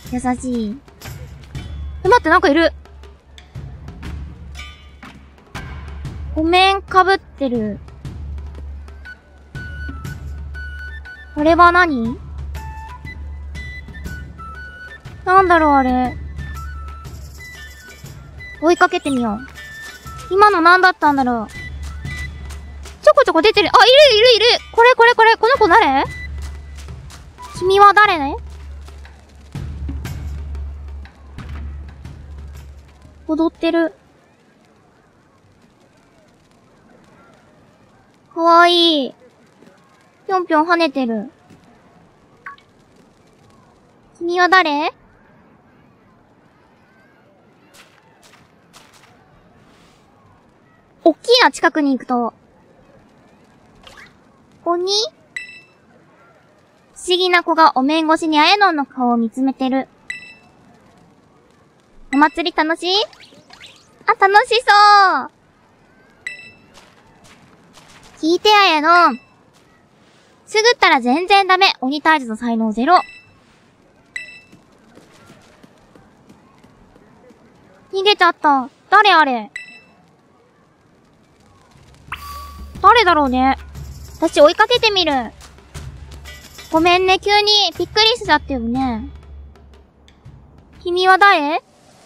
優しい。待って、なんかいる。お面かぶってる。これは何？なんだろうあれ。追いかけてみよう。今の何だったんだろう。ちょこちょこ出てる。あ、いる。これ。この子誰？君は誰ね？踊ってる。かわいい。ぴょんぴょん跳ねてる。君は誰？おっきいな、近くに行くと。鬼？不思議な子がお面越しにあやのんの顔を見つめてる。お祭り楽しい？あ、楽しそう。聞いてあやのん。すぐったら全然ダメ。鬼退治の才能ゼロ。逃げちゃった。誰あれ？誰だろうね。私追いかけてみる。ごめんね、急にびっくりしちゃったよね。君は誰？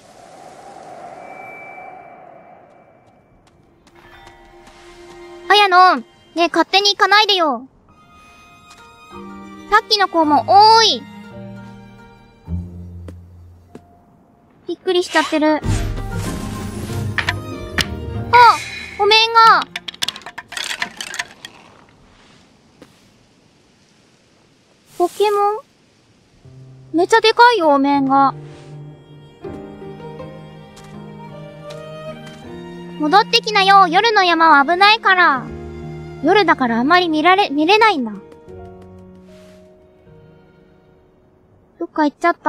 あやのん、ねえ勝手に行かないでよ。さっきの子も多い。びっくりしちゃってる。あ、お面が。ポケモン？めっちゃでかいよ、お面が。戻ってきなよ、夜の山は危ないから。夜だからあんまり見れないんだ。どっか行っちゃった。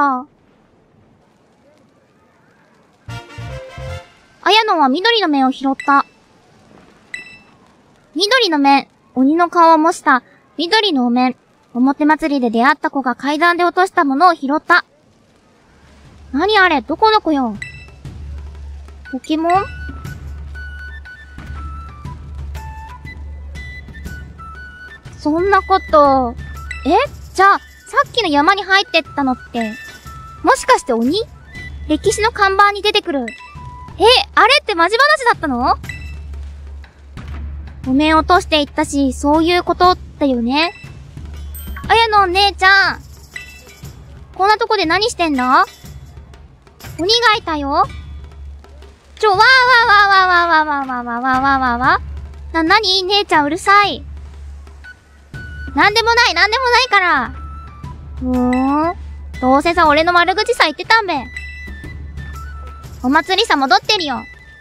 あやのは緑の面を拾った。緑の面、鬼の顔を模した緑のお面。表祭りで出会った子が階段で落としたものを拾った。何あれ、どこの子よ。ポケモン？そんなこと、じゃあ、さっきの山に入ってったのって、もしかして鬼？歴史の看板に出てくる。あれってマジ話だったの？お面落としていったし、そういうことだよね。あやの姉ちゃん。こんなとこで何してんだ？鬼がいたよ。わー。なに姉ちゃんうるさい。なんでもないから。どうせさ、俺の悪口さ言ってたんべ。お祭りさ戻ってるよ。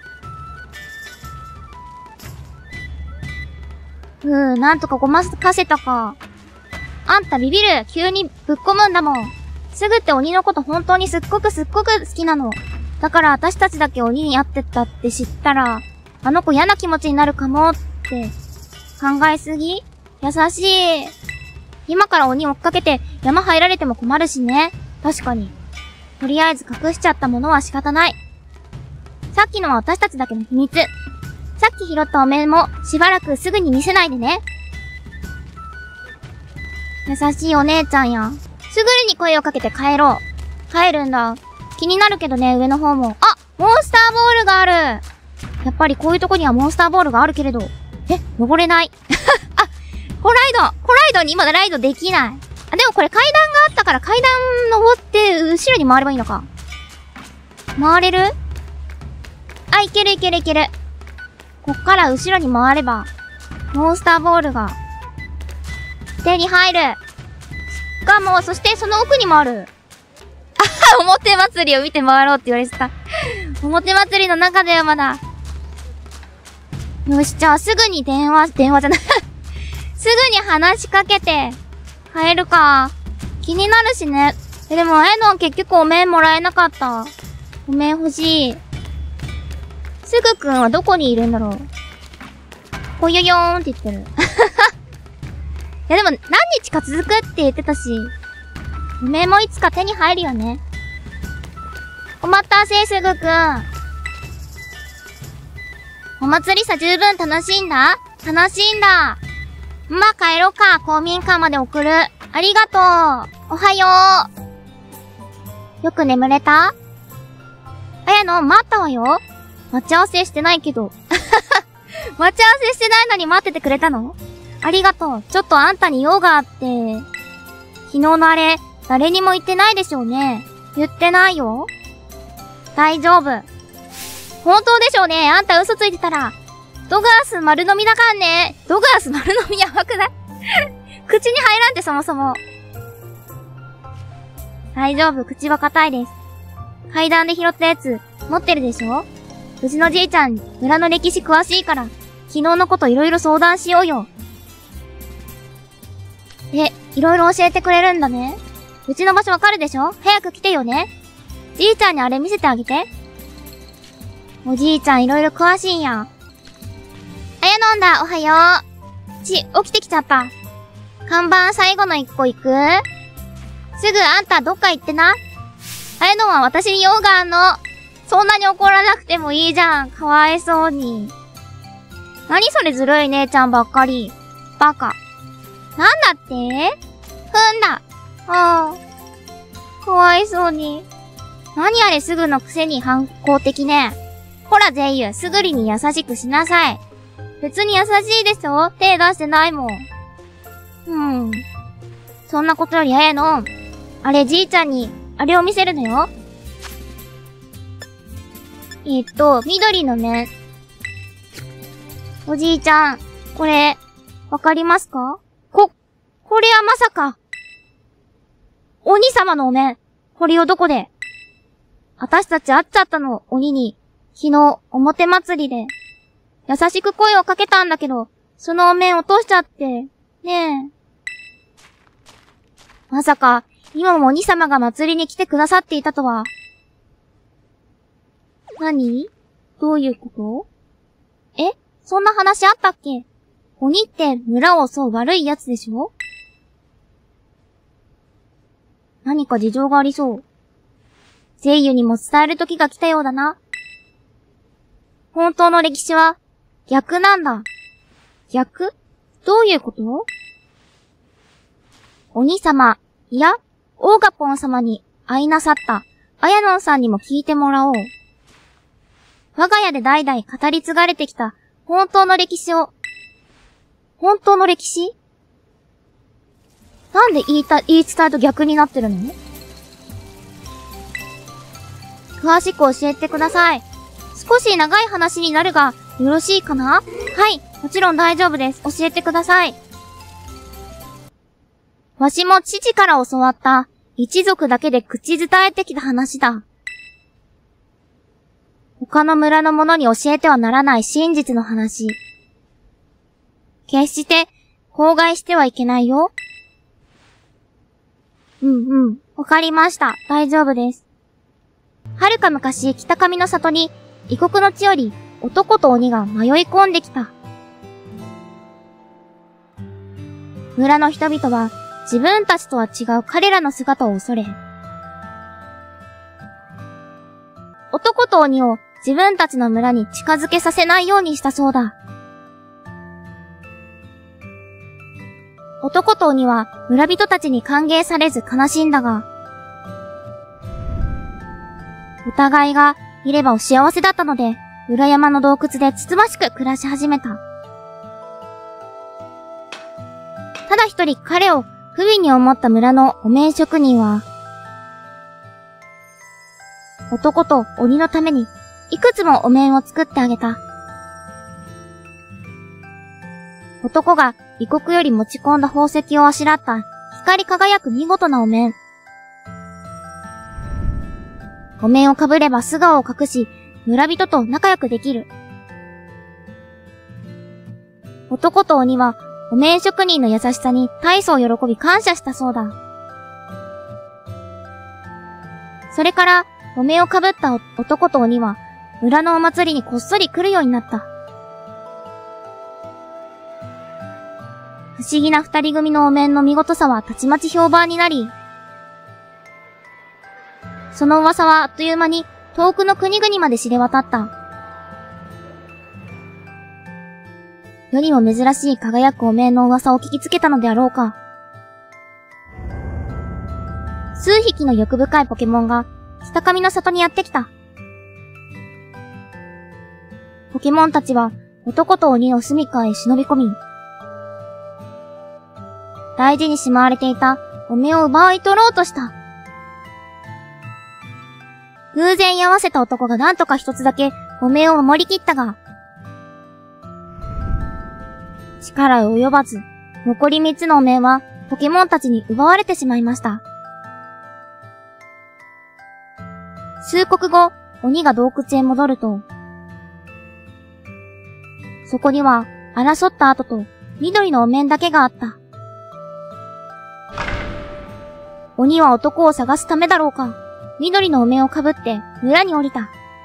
なんとかごまかせたか。あんたビビる。急にぶっ込むんだもん。すぐって鬼のこと本当にすっごく好きなの。だから私たちだけ鬼に会ってたって知ったら、あの子嫌な気持ちになるかもって。考えすぎ？優しい。今から鬼追っかけて山入られても困るしね。確かに。とりあえず隠しちゃったものは仕方ない。さっきのは私たちだけの秘密。さっき拾ったお面もしばらくすぐに見せないでね。優しいお姉ちゃんや。すぐに声をかけて帰ろう。帰るんだ。気になるけどね、上の方も。あ、モンスターボールがある。やっぱりこういうとこにはモンスターボールがあるけれど。登れない。あ、コライドに今ライドできない。あ、でもこれ階段があったから階段登って後ろに回ればいいのか。回れる？あ、いける。こっから後ろに回れば、モンスターボールが手に入る。しかも、そしてその奥にもある。あ、表祭りを見て回ろうって言われてた。表祭りの中ではまだ。よし、じゃあすぐに電話じゃない。すぐに話しかけて、帰るか。気になるしね。でも、結局お面もらえなかった。お面欲しい。すぐくんはどこにいるんだろう。ぽよよーんって言ってる。いやでも何日か続くって言ってたし、お面もいつか手に入るよね。 お待たせ、すぐくん。お祭りさ十分楽しんだ？楽しんだ。まあ、帰ろうか。公民館まで送る。ありがとう。おはよう。よく眠れた？綾野、待ったわよ。待ち合わせしてないけど。待ち合わせしてないのに待っててくれたの？ありがとう。ちょっとあんたに用があって。昨日のあれ、誰にも言ってないでしょうね。言ってないよ。大丈夫。本当でしょうね。あんた嘘ついてたら。ドガース丸飲みだかんね。ドガース丸飲みやばくない？口に入らんてそもそも。大丈夫。口は硬いです。階段で拾ったやつ、持ってるでしょ？うちのじいちゃん、村の歴史詳しいから、昨日のこといろいろ相談しようよ。いろいろ教えてくれるんだね。うちの場所わかるでしょ？早く来てよね。じいちゃんにあれ見せてあげて。おじいちゃんいろいろ詳しいんや。あや飲んだ、おはよう。起きてきちゃった。看板最後の一個行く？すぐあんたどっか行ってな。あやのは私に用があんの。そんなに怒らなくてもいいじゃん。かわいそうに。何それずるい姉ちゃんばっかり。バカ。なんだって？踏んだ。ああ。かわいそうに。何あれすぐのくせに反抗的ね。ほらゼイユ、すぐりに優しくしなさい。別に優しいでしょ？手出してないもん。そんなことよりあやの、あれじいちゃんに、あれを見せるのよ。緑のね。おじいちゃん、これ、わかりますか？これはまさか。鬼様のお面。これをどこで？私たち会っちゃったの、鬼に。昨日、表祭りで。優しく声をかけたんだけど、そのお面落としちゃって。ねえ。まさか、今も鬼様が祭りに来てくださっていたとは。何？どういうこと？そんな話あったっけ？鬼って村を襲う悪いやつでしょ？何か事情がありそう。聖ユにも伝える時が来たようだな。本当の歴史は逆なんだ。逆？どういうこと？鬼様、いや、オーガポン様に会いなさったアヤノンさんにも聞いてもらおう。我が家で代々語り継がれてきた本当の歴史を。本当の歴史？なんで言い伝えと逆になってるの？詳しく教えてください。少し長い話になるが、よろしいかな？はい、もちろん大丈夫です。教えてください。わしも父から教わった一族だけで口伝えてきた話だ。他の村の者に教えてはならない真実の話。決して口外してはいけないよ。わかりました。大丈夫です。はるか昔、北上の里に異国の地より男と鬼が迷い込んできた。村の人々は自分たちとは違う彼らの姿を恐れ、男と鬼を自分たちの村に近づけさせないようにしたそうだ。男と鬼は村人たちに歓迎されず悲しんだが、お互いがいればお幸せだったので、裏山の洞窟でつつましく暮らし始めた。ただ一人彼を不憫に思った村のお面職人は、男と鬼のためにいくつもお面を作ってあげた。男が異国より持ち込んだ宝石をあしらった光り輝く見事なお面。お面をかぶれば素顔を隠し、村人と仲良くできる。男と鬼は、お面職人の優しさに大層喜び感謝したそうだ。それから、お面をかぶった男と鬼は、村のお祭りにこっそり来るようになった。不思議な二人組のお面の見事さはたちまち評判になり、 その噂はあっという間に遠くの国々まで知れ渡った。世にも珍しい輝くお面の噂を聞きつけたのであろうか。数匹の欲深いポケモンが北上の里にやってきた。ポケモンたちは男と鬼の住処へ忍び込み、大事にしまわれていたお面を奪い取ろうとした。偶然居合わせた男がなんとか一つだけお面を守り切ったが、力及ばず、残り3つのお面はポケモンたちに奪われてしまいました。数刻後、鬼が洞窟へ戻ると、そこには争った跡と緑のお面だけがあった。鬼は男を探すためだろうか、緑のお面をかぶって村に降りた。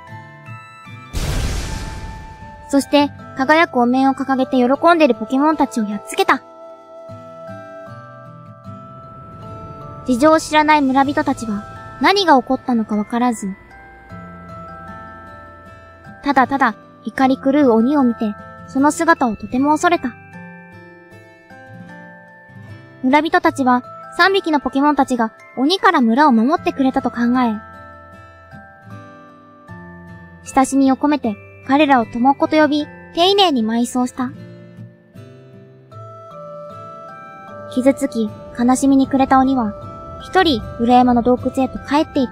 そして、輝くお面を掲げて喜んでいるポケモンたちをやっつけた。事情を知らない村人たちは何が起こったのかわからず、ただただ怒り狂う鬼を見て、その姿をとても恐れた。村人たちは3匹のポケモンたちが鬼から村を守ってくれたと考え、親しみを込めて彼らをトモッコと呼び、丁寧に埋葬した。傷つき、悲しみに暮れた鬼は、一人裏山の洞窟へと帰っていった。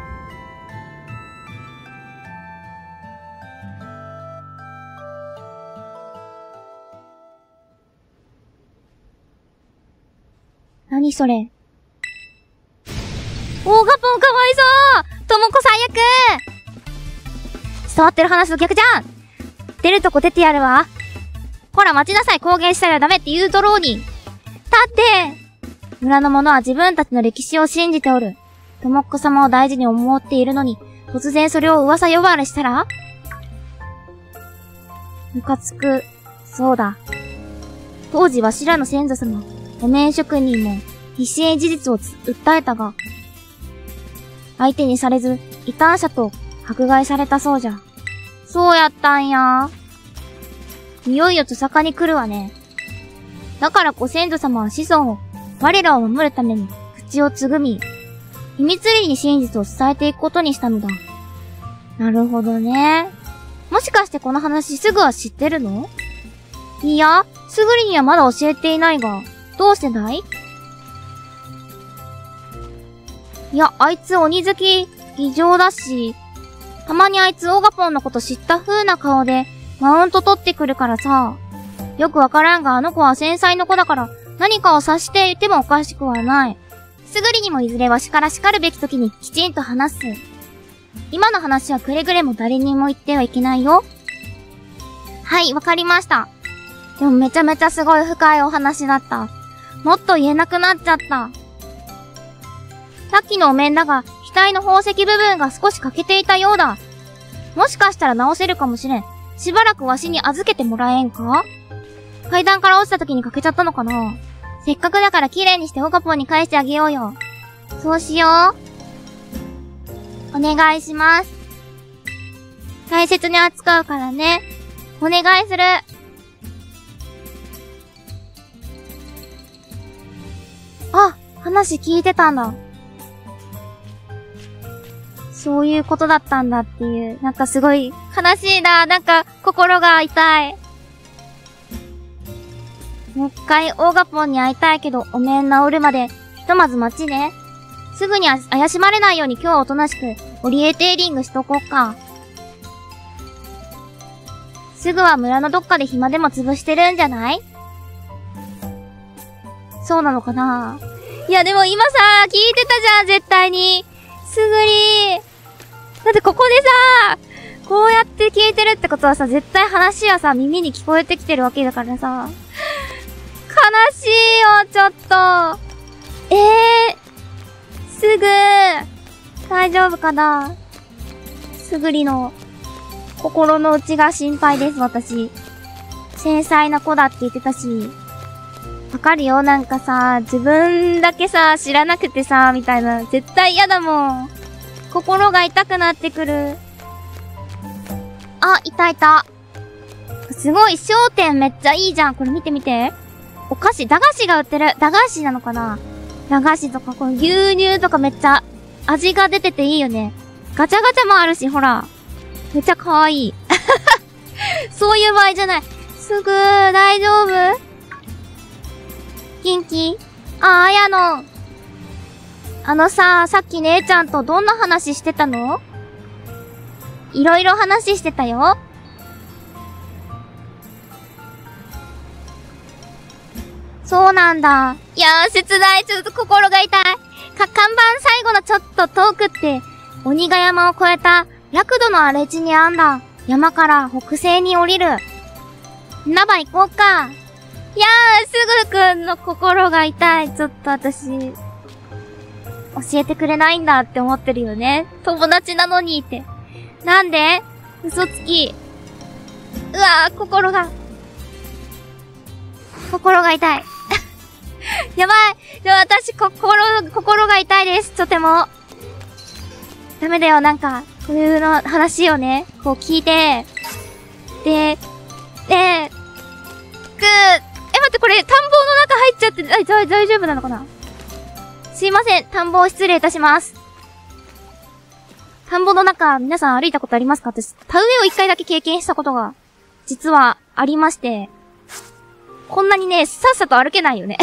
何それ。オーガポンかわいそうトモコ最悪伝わってる話と逆じゃん出るとこ出てやるわ。ほら待ちなさい、公言したらダメって言うとろうに。立って村の者は自分たちの歴史を信じておる。トモッコ様を大事に思っているのに、突然それを噂呼ばわりしたらムカつく。そうだ。当時わしらの先祖様、お面職人も必死に事実を訴えたが、相手にされず、異端者と迫害されたそうじゃ。そうやったんや。いよいよトサカに来るわね。だからご先祖様は子孫を、我らを守るために口をつぐみ、秘密裏に真実を伝えていくことにしたのだ。なるほどね。もしかしてこの話すぐは知ってるの？いや、すぐりにはまだ教えていないが、どうしてだい？いや、あいつ鬼好き、異常だし、たまにあいつオガポンのこと知った風な顔でマウント取ってくるからさ。よくわからんがあの子は繊細な子だから何かを察していてもおかしくはない。すぐりにもいずれわしから叱るべき時にきちんと話す。今の話はくれぐれも誰にも言ってはいけないよ。はい、わかりました。でもめちゃめちゃすごい深いお話だった。もっと言えなくなっちゃった。さっきのお面だが、額の宝石部分が少し欠けていたようだ。もしかしたら直せるかもしれん。しばらくわしに預けてもらえんか？階段から落ちた時に欠けちゃったのかな？せっかくだから綺麗にしてオガポンに返してあげようよ。そうしよう。お願いします。大切に扱うからね。お願いする。あ、話聞いてたんだ。そういうことだったんだっていう、なんかすごい悲しいな。なんか心が痛い。もう一回オーガポンに会いたいけど、お面治るまでひとまず待ちね。すぐに怪しまれないように今日はおとなしくオリエテーリングしとこっか。すぐは村のどっかで暇でも潰してるんじゃない？そうなのかな？いやでも今さ、聞いてたじゃん、絶対に。すぐりー。だってここでさ、こうやって聞いてるってことはさ、絶対話はさ、耳に聞こえてきてるわけだからさ。悲しいよ、ちょっと。すぐ大丈夫かな？すぐりの心の内が心配です、私。繊細な子だって言ってたし。わかるよ、なんかさ、自分だけさ、知らなくてさ、みたいな。絶対嫌だもん。 心が痛くなってくる。あ、いたいた。すごい、商店めっちゃいいじゃん。これ見てみて。お菓子、駄菓子が売ってる。駄菓子なのかな？駄菓子とか、この牛乳とかめっちゃ味が出てていいよね。ガチャガチャもあるし、ほら。めっちゃ可愛い。そういう場合じゃない。すぐ、大丈夫？元気？あやの。さっき姉ちゃんとどんな話してたの？いろいろ話してたよ。そうなんだ。いやー、切ない。ちょっと心が痛い。看板最後のちょっと遠くって、鬼ヶ山を越えた、楽土の荒れ地にあんだ。山から北西に降りる。なば行こうか。いやー、すぐくんの心が痛い。ちょっと私、教えてくれないんだって思ってるよね。友達なのにって。なんで？嘘つき。うわー、心が痛い。やばい。でも私、心が痛いです。とても。ダメだよ、なんか、こういうの話をね、こう聞いて、で、待って、これ、田んぼの中入っちゃって、大丈夫なのかな？すいません、田んぼを失礼いたします。田んぼの中、皆さん歩いたことありますか？私、田植えを一回だけ経験したことが、実はありまして、こんなにね、さっさと歩けないよね。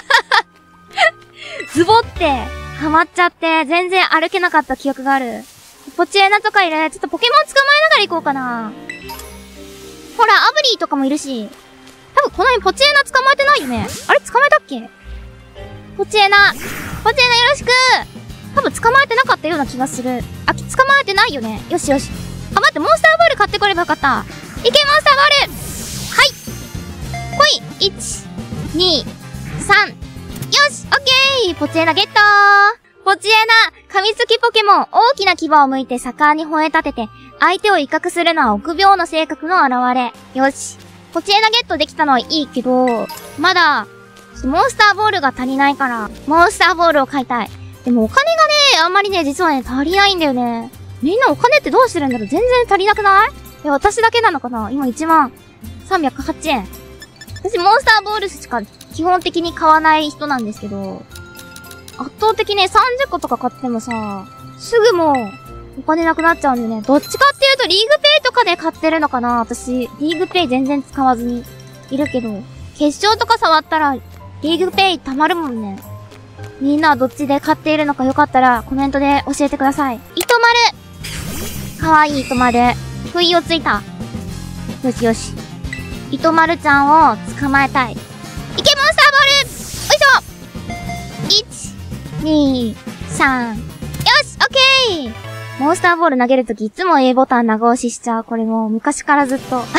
ズボって、はまっちゃって、全然歩けなかった記憶がある。ポチエナとかいる。ちょっとポケモン捕まえながら行こうかな。ほら、アブリーとかもいるし。多分この辺ポチエナ捕まえてないよね。あれ捕まえたっけ？ポチエナよろしく。多分捕まえてなかったような気がする。あ、捕まえてないよね。よしよし。あ、待って、モンスターボール買ってこればよかった。いけ、モンスターボール！はい。ほい。1、2、3。よし、オッケー！ポチエナゲットー！ポチエナ、噛みつきポケモン、大きな牙を向いて盛んに吠え立てて、相手を威嚇するのは臆病な性格の表れ。よし。ポチエナゲットできたのはいいけど、まだ、モンスターボールが足りないから、モンスターボールを買いたい。でもお金がね、あんまりね、実はね、足りないんだよね。みんなお金ってどうしてるんだろう？全然足りなくない？私だけなのかな？今1308円。私モンスターボールしか基本的に買わない人なんですけど、圧倒的ね、30個とか買ってもさ、すぐもう、お金なくなっちゃうんでね。どっちかっていうとリーグペイとかで買ってるのかな？私、リーグペイ全然使わずにいるけど、決勝とか触ったら、リーグペイ溜まるもんね。みんなはどっちで買っているのかよかったらコメントで教えてください。糸丸！かわいい糸丸。不意をついた。よしよし。糸丸ちゃんを捕まえたい。いけ、モンスターボール！よいしょ！ 1、2、3。よし！オッケー！モンスターボール投げるときいつも A ボタン長押ししちゃう。これもう昔からずっと。捕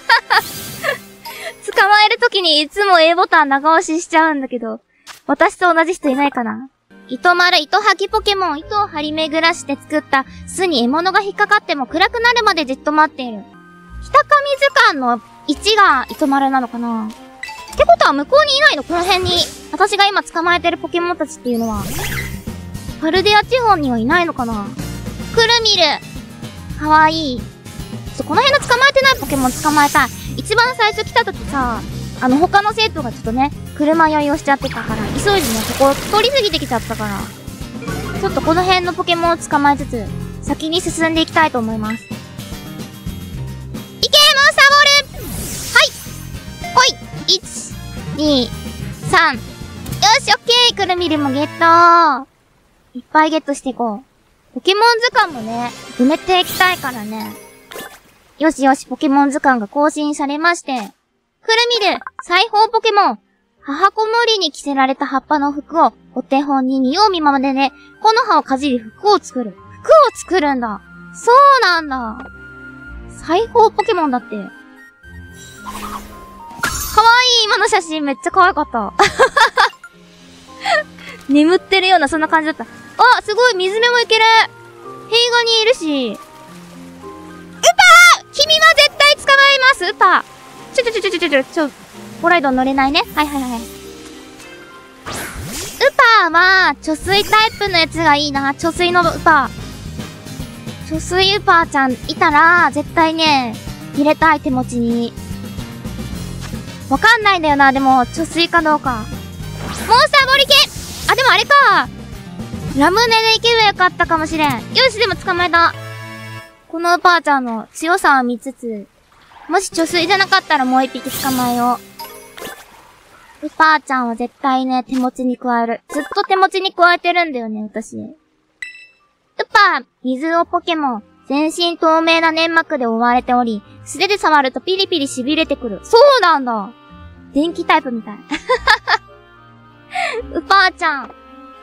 まえるときにいつも A ボタン長押ししちゃうんだけど、私と同じ人いないかな？糸丸、糸吐きポケモン、糸を張り巡らして作った巣に獲物が引っかかっても暗くなるまでじっと待っている。北上図鑑の1が糸丸なのかな？ってことは向こうにいないの？この辺に。私が今捕まえてるポケモンたちっていうのは。パルデア地方にはいないのかな？クルミル。かわいい。この辺の捕まえてないポケモン捕まえたい。一番最初来た時さ、他の生徒がちょっとね、車酔いをしちゃってたから、急いでね、ここ通り過ぎてきちゃったから、ちょっとこの辺のポケモンを捕まえつつ、先に進んでいきたいと思います。いけー、モンスターボール！はい！ほい！ 1、2、3。よし、オッケー！クルミルもゲットー！いっぱいゲットしていこう。ポケモン図鑑もね、埋めていきたいからね。よしよし、ポケモン図鑑が更新されまして。クルミル、裁縫ポケモン。母子守に着せられた葉っぱの服をお手本に見よう見まねで、木の葉をかじり服を作る。服を作るんだ。そうなんだ。裁縫ポケモンだって。かわいい、今の写真めっちゃ可愛かった。眠ってるようなそんな感じだった。あ、すごい、水辺もいける。平ガニいるし。ウパー！君は絶対捕まえます、ウパー。ボライド乗れないね。はいはいはい。ウパーは、貯水タイプのやつがいいな。貯水のウパ貯水ウパーちゃんいたら、絶対ね、入れたい手持ちに。わかんないんだよな、でも、貯水かどうか。モンスターボール系！あ、でもあれか。ラムネでいけばよかったかもしれん。よし、でも捕まえた。このウパーちゃんの強さを見つつ、もし貯水じゃなかったらもう一匹捕まえよう。ウパーちゃんは絶対ね、手持ちに加える。ずっと手持ちに加えてるんだよね、私。ウパー、水をポケモン。全身透明な粘膜で覆われており、素手で触るとピリピリ痺れてくる。そうなんだ。電気タイプみたい。ウパーちゃん。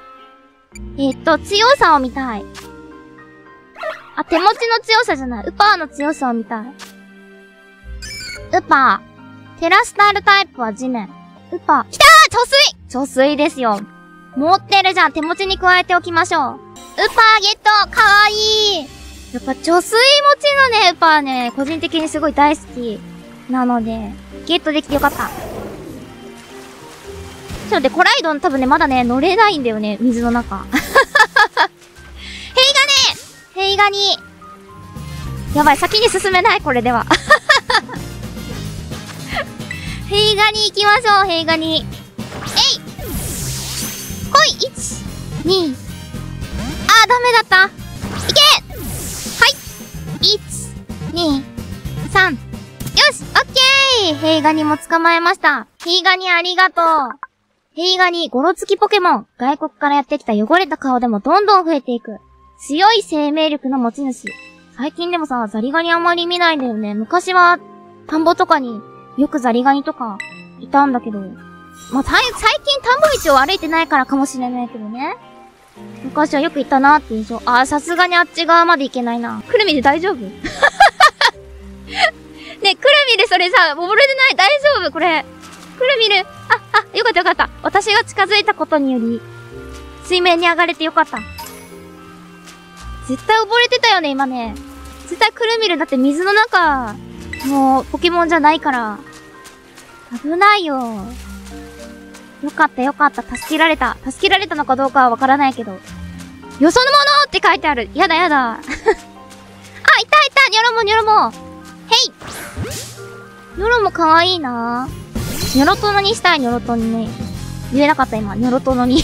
強さを見たい。あ、手持ちの強さじゃない。ウパーの強さを見たい。ウパー。テラスタールタイプは地面。ウパー。きたー！貯水ですよ。持ってるじゃん。手持ちに加えておきましょう。ウパーゲット！かわいい！やっぱ貯水持ちのね、ウパーね、個人的にすごい大好きなので、ゲットできてよかった。ちょっとで、コライドン多分ね、まだね、乗れないんだよね、水の中。ヘイガニやばい、先に進めない、これでは。ヘイガニ行きましょう、ヘイガニ。えい！来い！ 1、2。あー、ダメだった。いけ！はい！ 1、2、3。よし！オッケー！ヘイガニも捕まえました。ヘイガニありがとう。ヘイガニ、ゴロつきポケモン。外国からやってきた汚れた顔でもどんどん増えていく。強い生命力の持ち主。最近でもさ、ザリガニあんまり見ないんだよね。昔は、田んぼとかによくザリガニとかいたんだけど。まあ、最近田んぼ道を歩いてないからかもしれないけどね。昔はよくいたなって印象。あー、さすがにあっち側まで行けないな。クルミル大丈夫？ねえ、クルミルそれさ、溺れてない？大丈夫？これ。クルミル。よかったよかった。私が近づいたことにより、水面に上がれてよかった。絶対溺れてたよね、今ね。絶対クルミルだって水の中、もう、ポケモンじゃないから。危ないよ。よかったよかった。助けられた。助けられたのかどうかはわからないけど。よそのものって書いてある。やだやだ。あ、いたいたニョロモニョロモ。へいニョロモかわいいなぁ。ニョロトノにしたい、ニョロトノに。言えなかった今、ニョロトノに。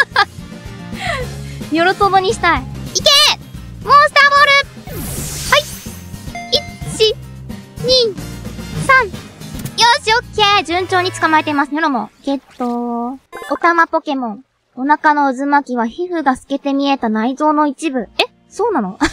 ニョロトノにしたい。いけーモンスターボールはい !1、2、3。よし、オッケー順調に捕まえています。ニョロモ。ゲット。おたまポケモン。お腹の渦巻きは皮膚が透けて見えた内臓の一部。えそうなの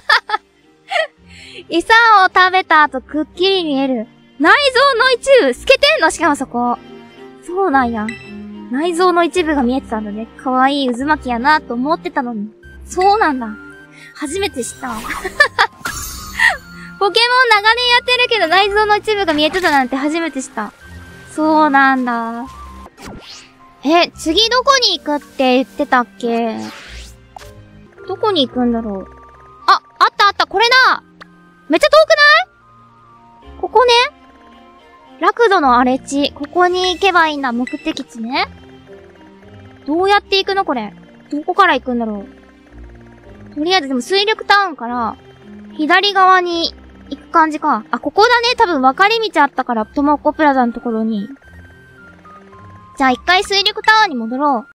餌を食べた後くっきり見える。内臓の一部透けてんのしかもそこ。そうなんや。内臓の一部が見えてたんだね。かわいい渦巻きやなと思ってたのに。そうなんだ。初めて知ったわ。ポケモン長年やってるけど内臓の一部が見えてたなんて初めて知った。そうなんだ。次どこに行くって言ってたっけ？どこに行くんだろう。あった、これだ！めっちゃ遠くない？ここね。ラクドの荒れ地。ここに行けばいいんだ。目的地ね。どうやって行くのこれ。どこから行くんだろう。とりあえずでも水力タウンから、左側に行く感じか。あ、ここだね。多分分かれ道あったから、トモコプラザのところに。じゃあ一回水力タウンに戻ろう。